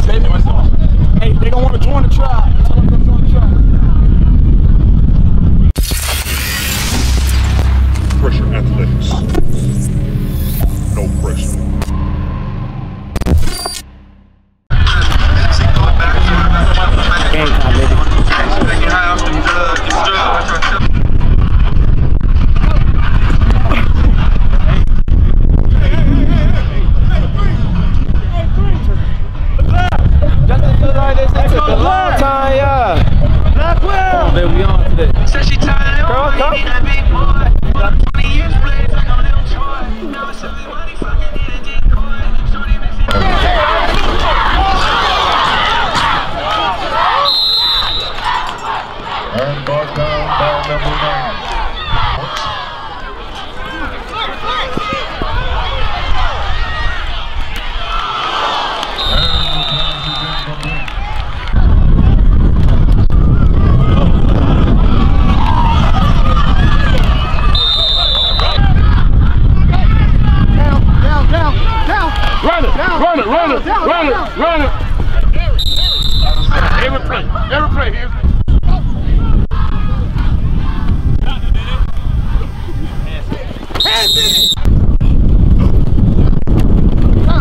baby. Hey, they gonna want to join the tribe. Tell them to join the tribe. Pressure athletics. No pressure. Game time, baby. Justin feels like this. It took a long time, yeah. Black Will. Come on, baby, we on today. Said she tired of girl, come. 20 years played like a little toy. Now it's everybody fucking need a decoy. Shorty makes it. And brought down by number 9. Run it! Every play, here's hands in! Go!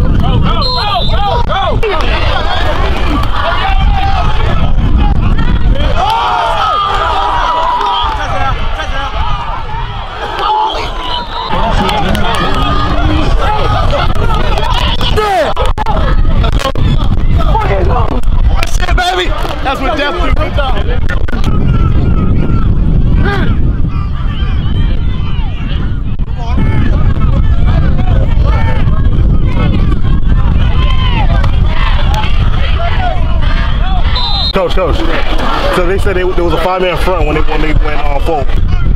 That's what death do. Coach. So they said there was a 5-man front when they went on forward.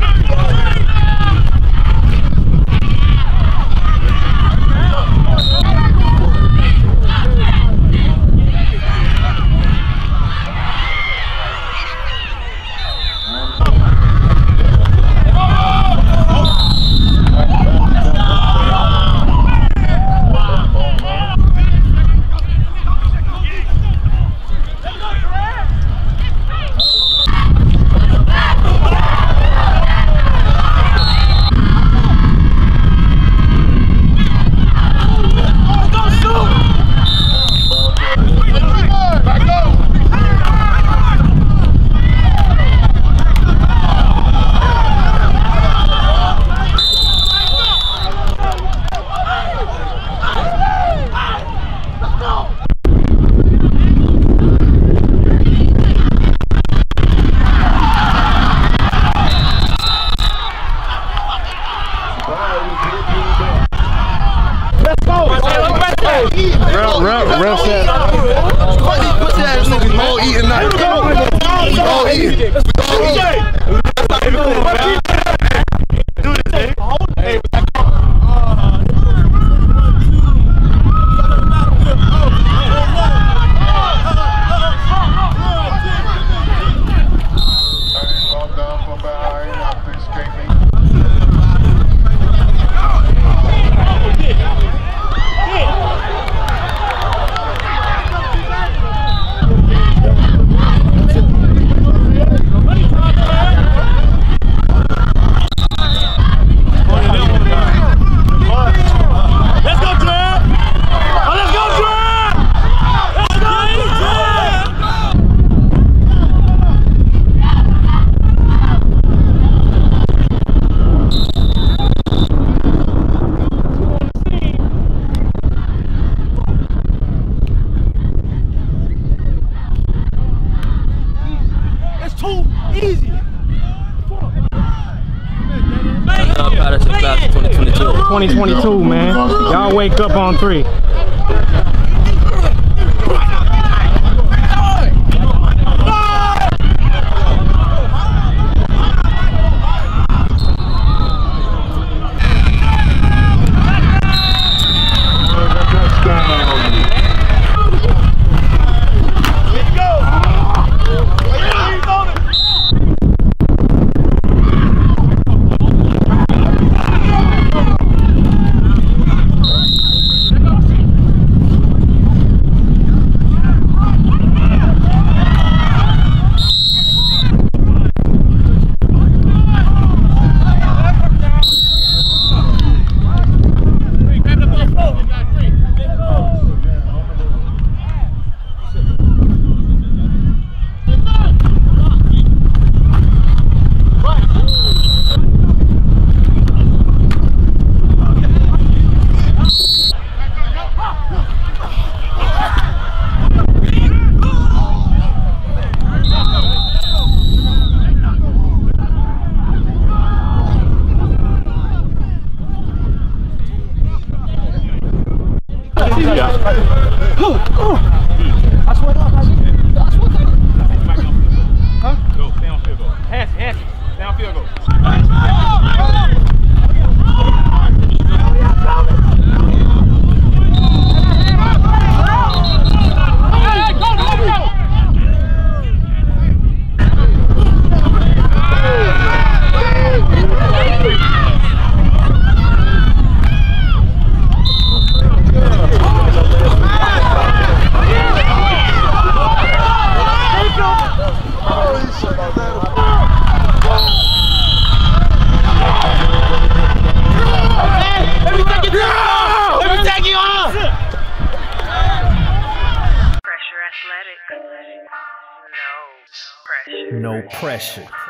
too easy. 2022, man. Y'all wake up on 3. no pressure.